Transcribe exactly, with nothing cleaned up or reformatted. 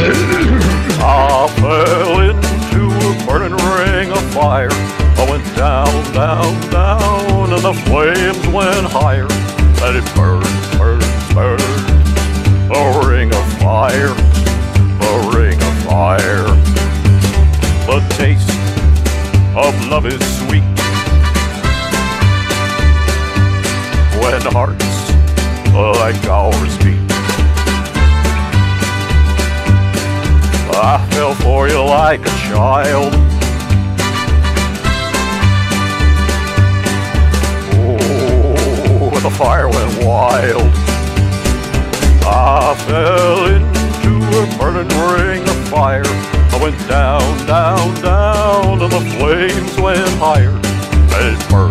I fell into a burning ring of fire. I went down, down, down, and the flames went higher. Let it burn, burn, burn. A ring of fire, a ring of fire. The taste of love is sweet when hearts like ours beat. I fell for you like a child. Oh, the fire went wild. I fell into a burning ring of fire. I went down, down, down, and the flames went higher. Let it burn.